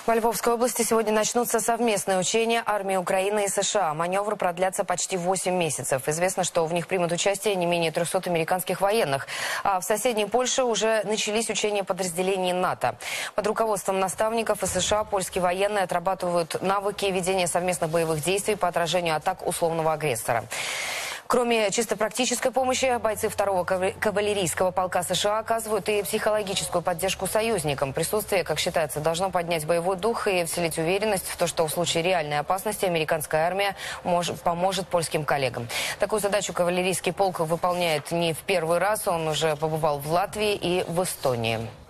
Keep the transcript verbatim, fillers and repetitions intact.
Во Львовской области сегодня начнутся совместные учения армии Украины и США. Маневры продлятся почти восемь месяцев. Известно, что в них примут участие не менее трёхсот американских военных. А в соседней Польше уже начались учения подразделений НАТО. Под руководством наставников из США польские военные отрабатывают навыки ведения совместных боевых действий по отражению атак условного агрессора. Кроме чисто практической помощи, бойцы второго кавалерийского полка США оказывают и психологическую поддержку союзникам. Присутствие, как считается, должно поднять боевой дух и вселить уверенность в то, что в случае реальной опасности американская армия может, поможет польским коллегам. Такую задачу кавалерийский полк выполняет не в первый раз. Он уже побывал в Латвии и в Эстонии.